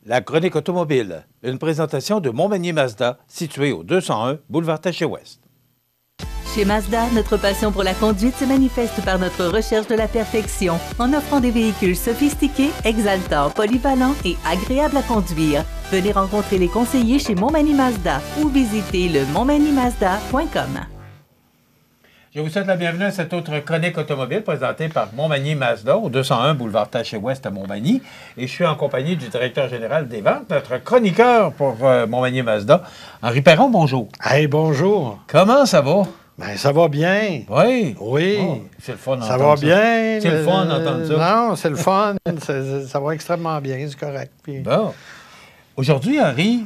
La chronique automobile, une présentation de Montmagny Mazda, situé au 201 boulevard Taché-Ouest. Chez Mazda, notre passion pour la conduite se manifeste par notre recherche de la perfection, en offrant des véhicules sophistiqués, exaltants, polyvalents et agréables à conduire. Venez rencontrer les conseillers chez Montmagny Mazda ou visitez le montmagnymazda.com. Je vous souhaite la bienvenue à cette autre chronique automobile présentée par Montmagny Mazda au 201 boulevard Taché-Ouest à Montmagny. Et je suis en compagnie du directeur général des ventes, notre chroniqueur pour Montmagny Mazda, Henri Perron. Bonjour. Hey, bonjour. Comment ça va? Ben, ça va bien. Oui? Oui. Oh, c'est le fun d'entendre ça. Va bien. C'est le fun d'entendre ça. Non, c'est le fun. Ça va extrêmement bien, c'est correct. Puis... Bon. Aujourd'hui, Henri,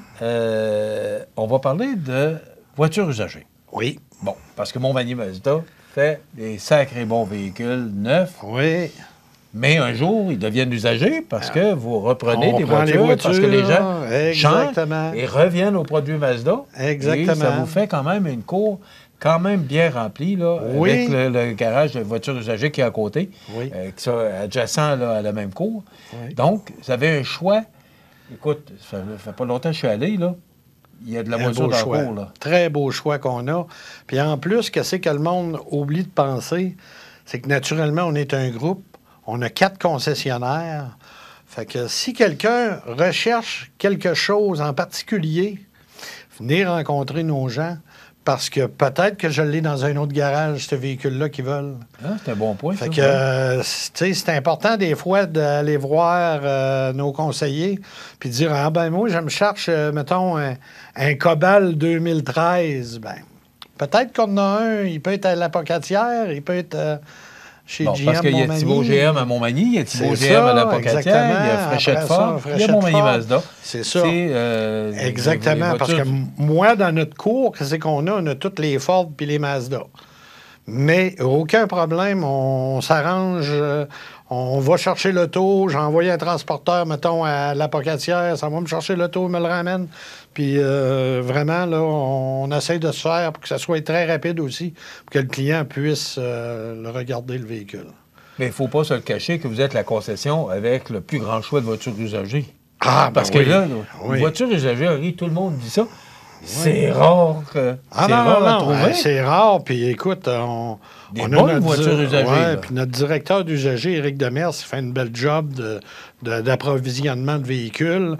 on va parler de voitures usagées. Oui. Bon, parce que Montmagny Mazda fait des sacrés bons véhicules neufs. Oui. Mais un jour, ils deviennent usagés parce que vous reprenez des les voitures, parce que les gens changent exactement. Et reviennent aux produits Mazda. Exactement. Et ça vous fait quand même une cour quand même bien remplie, là, oui. avec le garage de voitures usagées qui est à côté, oui. Qui sont adjacent là, à la même cour. Oui. Donc, vous avez un choix. Écoute, ça fait pas longtemps que je suis allé, là. Il y a de la voiture dans le cours, là. Très beau choix qu'on a. Puis en plus, qu'est-ce que le monde oublie de penser? C'est que naturellement, on est un groupe. On a 4 concessionnaires. Fait que si quelqu'un recherche quelque chose en particulier, venez rencontrer nos gens. Parce que peut-être que je l'ai dans un autre garage, ce véhicule-là, qu'ils veulent. Ah, c'est un bon point, fait ça. Que, c'est important des fois d'aller voir nos conseillers puis dire, ah ben moi, je me cherche, mettons, un Cobalt 2013. Ben, peut-être qu'on en a un, il peut être à l'Apocatière, il peut être chez GM parce qu'il y a Thibaut GM à Montmagny, il y a Thibaut GM à l'Apocatière, il y a Fréchette Ford, il y a Montmagny Mazda. C'est ça. Exactement, les parce que moi, dans notre cours, qu'est-ce qu'on a? On a toutes les Ford puis les Mazda. Mais aucun problème, on s'arrange, on va chercher l'auto, j'ai envoyé un transporteur, mettons, à l'Apocatière, ça va me chercher l'auto, il me le ramène. Puis vraiment, là, on essaie de se faire pour que ça soit très rapide aussi, pour que le client puisse le regarder, le véhicule. Mais il ne faut pas se le cacher que vous êtes la concession avec le plus grand choix de voitures usagées. Ah, parce que là, une voiture usagée, Henri, tout le monde dit ça. C'est rare que. À trouver. C'est rare. Puis écoute, on a bonnes voitures usagées. Oui, puis notre directeur d'usager, Éric Demers, il fait une belle job d'approvisionnement de véhicules.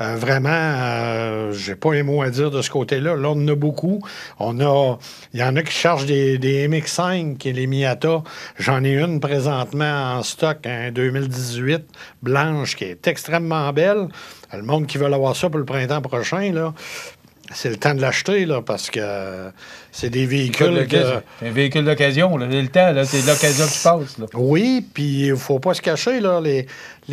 Vraiment, j'ai pas un mot à dire de ce côté-là. Là, on en a beaucoup. Il y en a qui cherchent des MX-5 et les Miata. J'en ai une présentement en stock, un 2018, blanche, qui est extrêmement belle. Le monde qui veut avoir ça pour le printemps prochain, là. C'est le temps de l'acheter, là, parce que c'est des véhicules... C'est un véhicule d'occasion, là. C'est le temps, là. C'est l'occasion qui passe, là. Oui, puis il ne faut pas se cacher, là. Les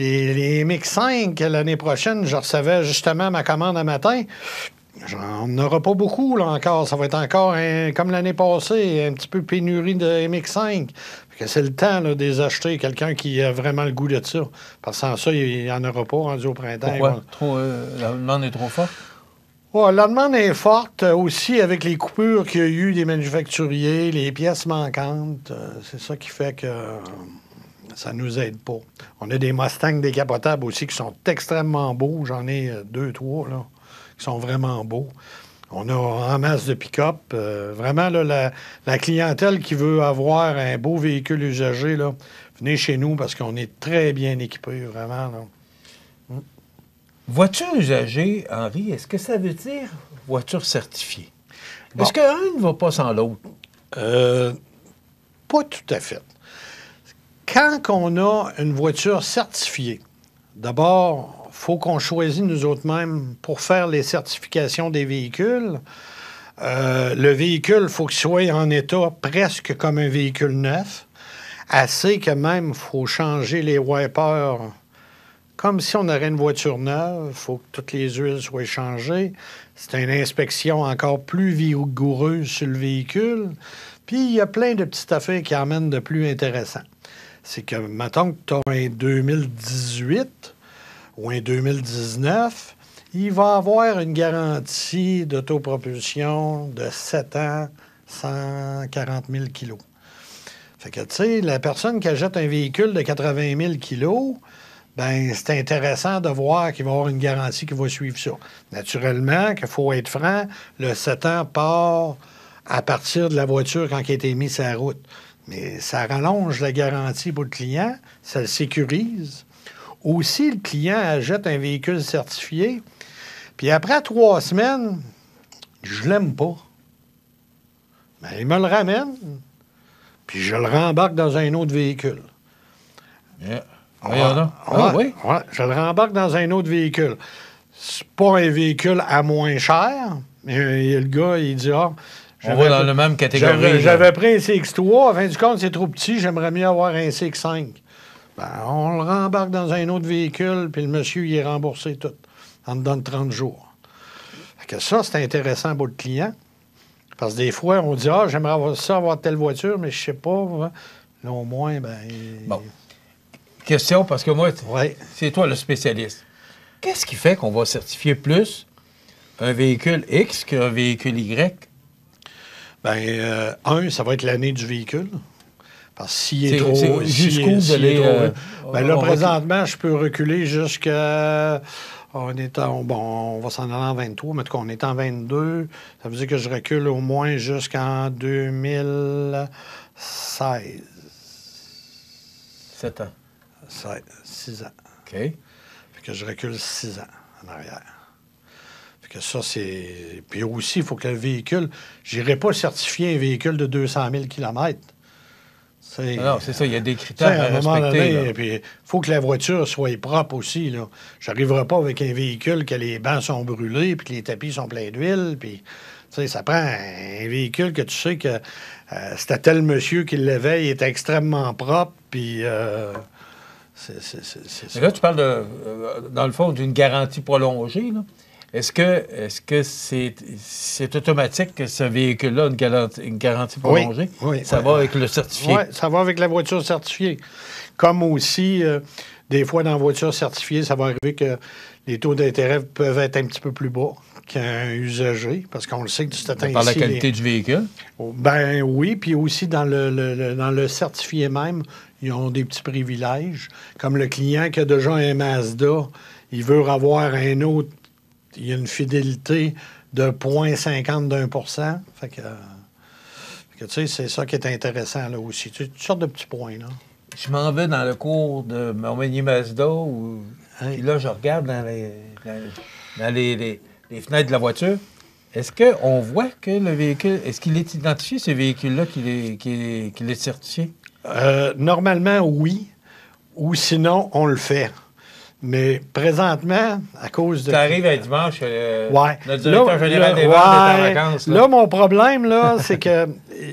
MX-5, l'année prochaine, je recevais justement ma commande un matin. On n'aura pas beaucoup, là, encore. Ça va être encore, comme l'année passée, un petit peu pénurie de MX-5. Fait que c'est le temps, là, de les acheter. Quelqu'un qui a vraiment le goût de ça. Parce que sans ça, il n'y en aura pas rendu au printemps. Pourquoi? La demande est trop forte? Ouais, la demande est forte aussi avec les coupures qu'il y a eu des manufacturiers, les pièces manquantes. C'est ça qui fait que ça nous aide pas. On a des Mustangs décapotables aussi qui sont extrêmement beaux. J'en ai 2, 3, là, qui sont vraiment beaux. On a en masse de pick-up. Vraiment, là, la clientèle qui veut avoir un beau véhicule usagé, là, venez chez nous parce qu'on est très bien équipés, vraiment, là. Voiture usagée, Henri, est-ce que ça veut dire voiture certifiée? Bon. Est-ce qu'un ne va pas sans l'autre? Pas tout à fait. Quand on a une voiture certifiée, d'abord, il faut qu'on choisisse nous autres mêmes pour faire les certifications des véhicules. Le véhicule, il faut qu'il soit en état presque comme un véhicule neuf. Assez que même, il faut changer les wipers comme si on aurait une voiture neuve. Il faut que toutes les huiles soient changées. C'est une inspection encore plus vigoureuse sur le véhicule. Puis, il y a plein de petites affaires qui amènent de plus intéressant. C'est que, mettons que tu as un 2018 ou un 2019, il va avoir une garantie d'autopropulsion de 7 ans, 140 000 kilos. Fait que, tu sais, la personne qui achète un véhicule de 80 000 kilos, bien, c'est intéressant de voir qu'il va y avoir une garantie qui va suivre ça. Naturellement, qu'il faut être franc, le 7 ans part à partir de la voiture quand elle a été mise sur la route. Mais ça rallonge la garantie pour le client, ça le sécurise. Aussi, le client achète un véhicule certifié, puis après 3 semaines, je l'aime pas. Ben, il me le ramène, puis je le rembarque dans un autre véhicule. Yeah. Oui? Ouais, je le rembarque dans un autre véhicule. C'est pas un véhicule à moins cher, mais le gars, il dit, on va dans la même catégorie. J'avais pris un CX3, à fin du compte, c'est trop petit, j'aimerais mieux avoir un CX5. Ben, on le rembarque dans un autre véhicule, puis le monsieur, il est remboursé tout, en dedans de 30 jours. Fait que ça, c'est intéressant pour le client, parce que des fois, on dit, j'aimerais avoir telle voiture, mais je sais pas. Hein. Là, au moins, ben... Bon. Question, parce que moi, ouais. C'est toi le spécialiste. Qu'est-ce qui fait qu'on va certifier plus un véhicule X qu'un véhicule Y? Bien, ça va être l'année du véhicule. Parce que s'il est trop... Jusqu'où vous allez... Bien là, présentement, je peux reculer jusqu'à... On va s'en aller en 23, mais en tout cas, on est en 22. Ça veut dire que je recule au moins jusqu'en 2016. 7 ans. 6 ans. OK. Fait que je recule 6 ans en arrière. Fait que ça, c'est... Puis aussi, il faut que le véhicule... Je n'irai pas certifier un véhicule de 200 000 km. Non, c'est ça. Il y a des critères à respecter. Puis il faut que la voiture soit propre aussi. Je n'arriverai pas avec un véhicule que les bancs sont brûlés puis que les tapis sont pleins d'huile. Puis, ça prend un véhicule que tu sais que c'était tel monsieur qui l'avait, il était extrêmement propre. Puis... Mais là, tu parles, dans le fond, d'une garantie prolongée. Là. Est-ce que c'est automatique que ce véhicule-là a une garantie prolongée? Oui. Ça va avec le certifié? Oui, ça va avec la voiture certifiée. Comme aussi, des fois, dans la voiture certifiée, ça va arriver que les taux d'intérêt peuvent être un petit peu plus bas qu'un usager, parce qu'on le sait que du temps par la qualité du véhicule? Ben oui, puis aussi dans le certifié même, ils ont des petits privilèges. Comme le client qui a déjà un Mazda, il veut avoir un autre. Il y a une fidélité de 0,50%. Fait que tu sais, c'est ça qui est intéressant là aussi. Toutes sortes de petits points, là. Je m'en vais dans le cours de Montmagny Mazda, puis là, je regarde dans les fenêtres de la voiture. Est-ce qu'on voit que le véhicule... Est-ce qu'il est identifié, ce véhicule-là, qu'il est certifié? Normalement, oui. Ou sinon, on le fait. Mais présentement, à cause de... Ça arrive un dimanche, ouais. Notre directeur général des ventes est en vacances. Là, mon problème, là, c'est que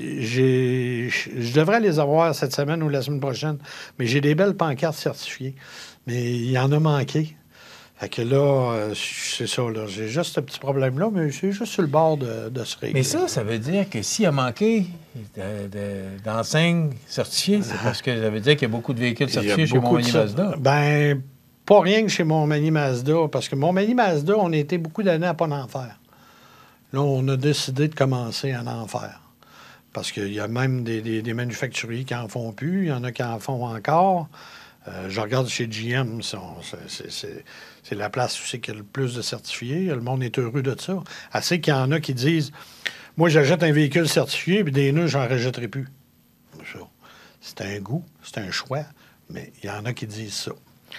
je devrais les avoir cette semaine ou la semaine prochaine, mais j'ai des belles pancartes certifiées. Mais il y en a manqué. Fait que là, c'est ça, là. J'ai juste ce petit problème-là, mais c'est juste sur le bord de se régler. Mais ça veut dire que s'il y a manqué d'enseignes certifiées, c'est parce que ça veut dire qu'il y a beaucoup de véhicules certifiés chez Montmagny Mazda. Ben, pas rien que chez Montmagny Mazda, parce que Montmagny Mazda, on a été beaucoup d'années à pas en faire. Là, on a décidé de commencer à en faire. Parce qu'il y a même des manufacturiers qui en font plus, il y en a qui en font encore. Je regarde chez GM, c'est la place où c'est qu'il y a le plus de certifiés. Le monde est heureux de ça. Assez qu'il y en a qui disent « Moi, j'achète un véhicule certifié, puis des nœuds, j'en rachèterai plus. » C'est un goût, c'est un choix, mais il y en a qui disent ça.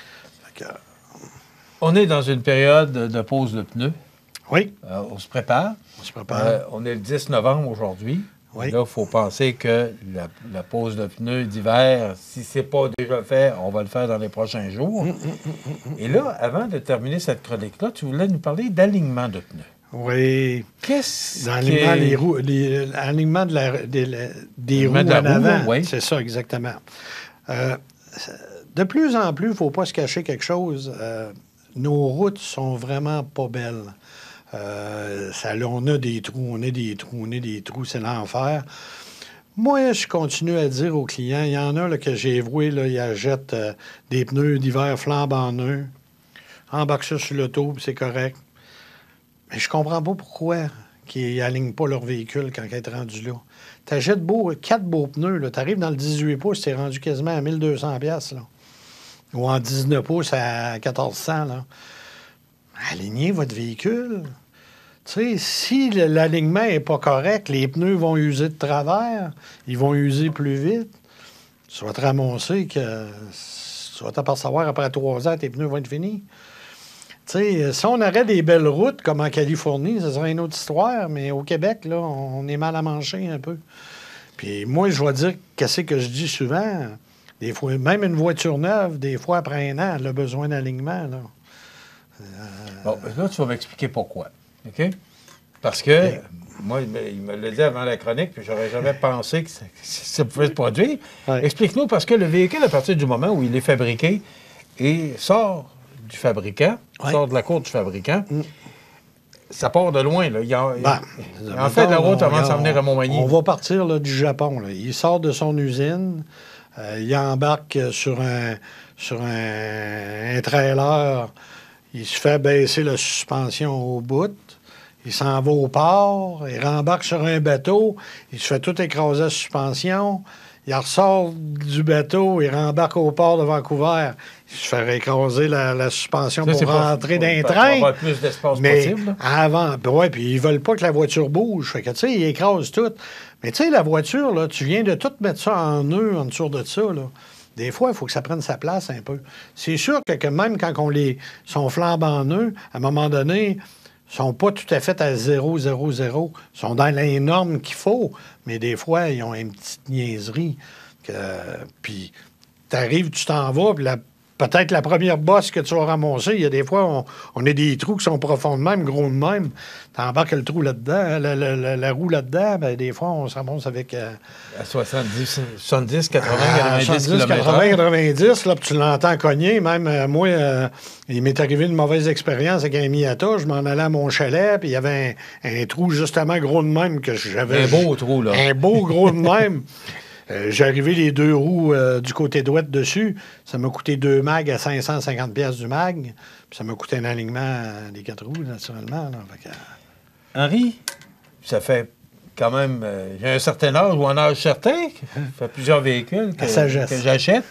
On est dans une période de pause de pneus. Oui. On se prépare. On est le 10 novembre aujourd'hui. Oui. Là, il faut penser que la pause de pneus d'hiver, si ce n'est pas déjà fait, on va le faire dans les prochains jours. Et là, avant de terminer cette chronique-là, tu voulais nous parler d'alignement de pneus. Oui. Qu'est-ce que... L'alignement des roues en avant. Oui. C'est ça, exactement. De plus en plus, il ne faut pas se cacher quelque chose. Nos routes sont vraiment pas belles. On a des trous, c'est l'enfer. Moi, je continue à dire aux clients, il y en a là, que j'ai voué, là, ils achètent des pneus d'hiver flambant neufs, embarquent ça sur l'auto, puis c'est correct. Mais je comprends pas pourquoi qu'ils n'alignent pas leur véhicule quand ils sont rendus là. Tu achètes 4 beaux pneus, tu arrives dans le 18 pouces, tu es rendu quasiment à 1200$. Là. ou en 19 pouces à 1400, là. Alignez votre véhicule. Tu sais, si l'alignement n'est pas correct, les pneus vont user de travers, ils vont user plus vite. Tu vas te ramasser que tu vas t'apercevoir après 3 ans, tes pneus vont être finis. Tu sais, si on aurait des belles routes comme en Californie, ce serait une autre histoire, mais au Québec, là, on est mal à manger un peu. Puis moi, je vais dire, qu'est-ce que je dis souvent? Des fois, même une voiture neuve, des fois, après un an, elle a besoin d'alignement, là. Bon, là, tu vas m'expliquer pourquoi. OK? Parce que, moi, il me l'a dit avant la chronique, puis j'aurais jamais pensé que ça pouvait se produire. Ouais. Explique-nous, parce que le véhicule, à partir du moment où il est fabriqué et sort du fabricant, Ouais. sort de la cour du fabricant, ça part de loin, là. En fait, mettons, la route avant de s'en venir à Montmagny. On va partir là, du Japon. Là. Il sort de son usine, il embarque sur un trailer, il se fait baisser la suspension au bout, il s'en va au port, il rembarque sur un bateau, il se fait tout écraser la suspension, il ressort du bateau, il rembarque au port de Vancouver, il se fait écraser la suspension Ça, c'est pour pas- rentrer dans un pour train. avoir plus d'espace Mais possible, là. avant, ouais, puis ils veulent pas que la voiture bouge. Fait que, tu sais, ils écrasent tout. Mais tu sais, la voiture, là, tu viens de tout mettre ça en nœud en dessous de ça, là. Des fois, il faut que ça prenne sa place un peu. C'est sûr que même quand sont flambant en nœud, à un moment donné, ils sont pas tout à fait à 0,00. Ils sont dans les normes qu'il faut, mais des fois, ils ont une petite niaiserie. Puis, tu arrives, tu t'en vas, puis peut-être la première bosse que tu vas ramasser, il y a des fois, on a des trous qui sont profonds de même, gros de même. Tu embarques le trou là-dedans, la roue là-dedans, bien, des fois, on se ramasse avec... À 70, 80, 90 70, 80, 90, là, puis tu l'entends cogner. Même, moi, il m'est arrivé une mauvaise expérience avec un Miata. Je m'en allais à mon chalet, puis il y avait un trou justement gros de même que j'avais... Un beau trou, là. Un beau gros de même. J'ai arrivé les 2 roues du côté droit dessus. Ça m'a coûté 2 mags à 550 pièces du mag. Puis ça m'a coûté un alignement des 4 roues, naturellement. Là. Fait que, Henri, ça fait quand même... j'ai un certain âge ou un âge certain. Ça fait plusieurs véhicules La sagesse. que j'achète.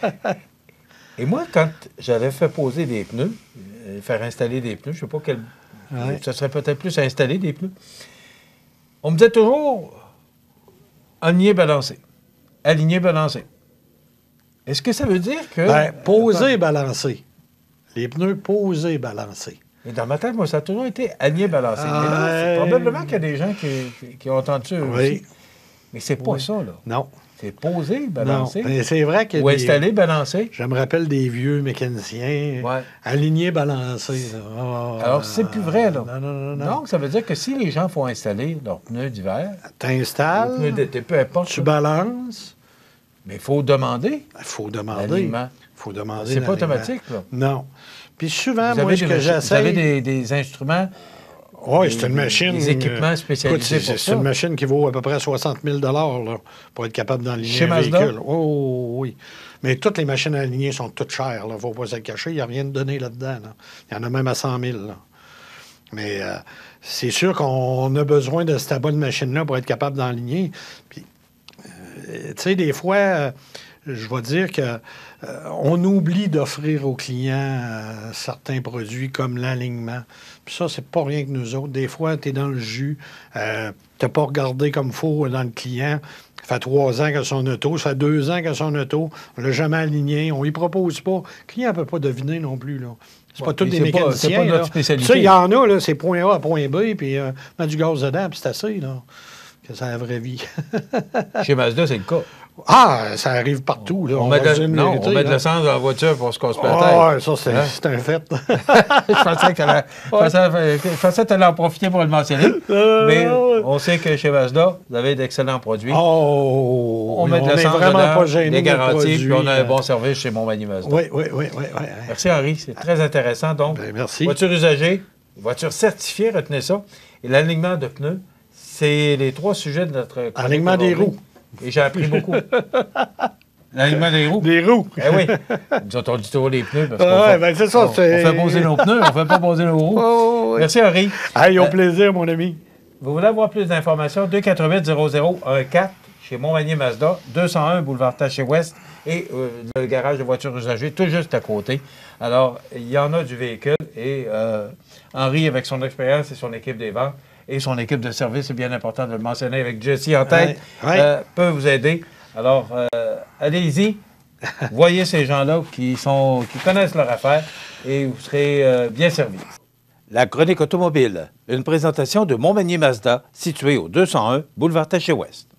Et moi, quand j'avais fait poser des pneus, faire installer des pneus, je ne sais pas quel... Ouais. Ça serait peut-être plus à installer des pneus. On me disait toujours aligné, balancé. Aligné, balancé. Est-ce que ça veut dire que... ben, poser, balancer. Les pneus posés, balancés. Et dans ma tête, moi, ça a toujours été aligné, balancé. Mais là, c'est probablement qu'il y a des gens qui ont entendu ça Oui. aussi. Mais c'est pas ça, là. Non. C'est posé, Non. balancé. Mais c'est vrai que... Ou installé, balancé. Je me rappelle des vieux mécaniciens. Ouais. Alignés, balancés. Alors, c'est plus vrai, là. Non. Donc, ça veut dire que si les gens font installer leurs pneus d'hiver, T'installes, pneus d'été, peu importe, tu là, balances. mais il faut demander Il faut demander. l'alignement. Il faut demander. C'est pas l'alignement. automatique, là. Non. Puis souvent, Vous moi, avez ce que vous avez j'essaie... des instruments, Oui, c'est une machine... des équipements spécialisés écoute, pour c'est ça. une machine qui vaut à peu près 60 000 là, pour être capable d'enligner Chez un Mazda? véhicule. Oh, oui. Mais toutes les machines à aligner sont toutes chères. Il ne faut pas se le cacher. Il n'y a rien de donné là-dedans. Là. Il y en a même à 100 000. Là. Mais c'est sûr qu'on a besoin de cette bonne machine-là pour être capable d'enligner. Puis, tu sais, des fois, je vais dire que on oublie d'offrir aux clients certains produits comme l'alignement. Puis ça, c'est pas rien que nous autres. Des fois, tu es dans le jus, tu n'as pas regardé comme il faut dans le client. Ça fait 3 ans que son auto, ça fait 2 ans que son auto, on l'a jamais aligné, on y propose pas. Le client ne peut pas deviner non plus, là. C'est pas tous des puis c'est pas mécaniciens, notre là. spécialité. Ça, il y en a, là, c'est point A à point B, puis mettre du gaz dedans, puis c'est assez, là. Que c'est la vraie vie. Chez Mazda, c'est le cas. Ah, ça arrive partout, là. On va met se dire une vérité, on met de là. l'essence dans la voiture pour se casser la tête. Ah, ouais, ça, c'est Hein? c'est un fait. Je pensais que tu allais en profiter pour le mentionner. Mais on sait que chez Mazda, vous avez d'excellents produits. Oh, On met de est l'essence vraiment dedans, pas gêné des de notre garanties, produit, puis on a un bon service chez Montmagny Mazda. Oui, oui. Merci Henri, c'est très intéressant. Donc, Ben, merci. voiture usagée, voiture certifiée, retenez ça. Et l'alignement de pneus, c'est les 3 sujets de notre chronique Alignement des aujourd'hui. roues. Et j'ai appris beaucoup. L'alignement des roues. Des roues. Eh oui. Nous autres, on dit toujours les pneus parce Ah, qu'on fait, ben, c'est ça, on c'est- fait poser nos pneus, on ne fait pas poser nos roues. Oh, oui. Merci Henri. Hey, au plaisir, mon ami. Vous voulez avoir plus d'informations? 288-0014 chez Montmagny Mazda, 201 boulevard Taché-Ouest et le garage de voitures usagées tout juste à côté. Alors, il y en a du véhicule et Henri, avec son expérience et son équipe des ventes et son équipe de service, c'est bien important de le mentionner avec Jesse en tête, peut vous aider. Alors, allez-y, voyez ces gens-là qui connaissent leur affaire et vous serez bien servis. La chronique automobile, une présentation de Montmagny Mazda, située au 201 boulevard Taché-Ouest.